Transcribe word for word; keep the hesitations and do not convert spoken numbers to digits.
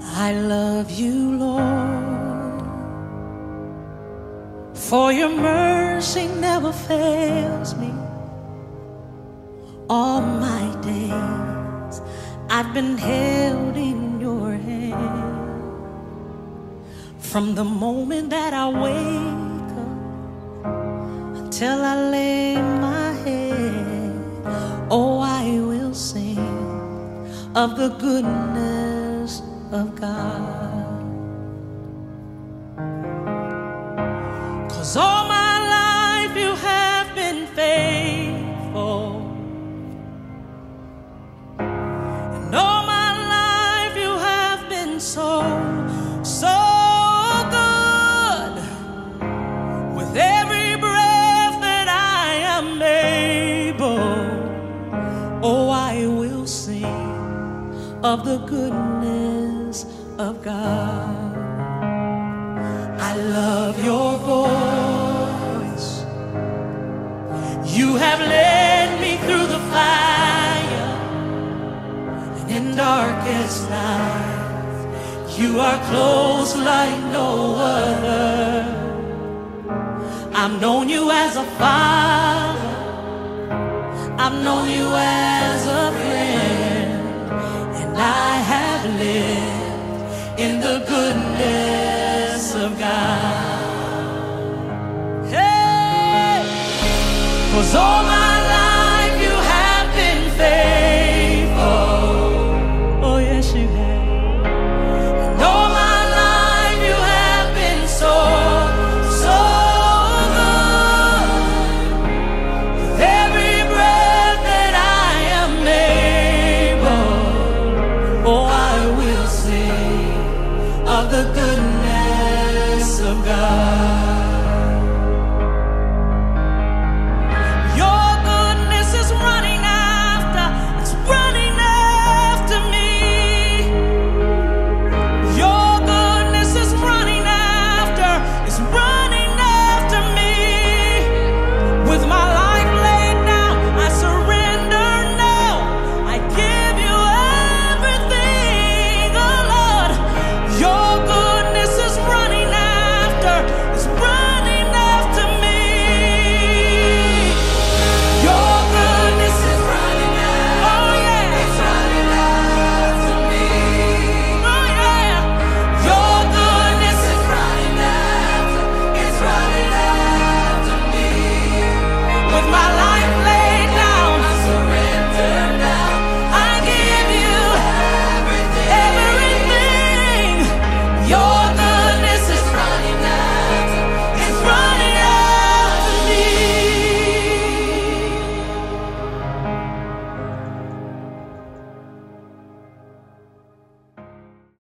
I love you, Lord, for your mercy never fails me. All my days I've been held in your hand. From the moment that I wake up until I lay my head, oh, I will sing of the goodness of God. 'Cause all my life you have been faithful, and all my life you have been so, so good. With every breath that I am able, oh, I will sing of the goodness of God. I love your voice. You have led me through the fire, and in darkest night you are close like no other. I've known you as a father, I've known you as a friend, and I have lived in the goodness of God. Hey, 'cause all my life you have been faithful. Oh yes, you have. And all my life you have been so, so good. With every breath that I am able, oh, I will sing of the good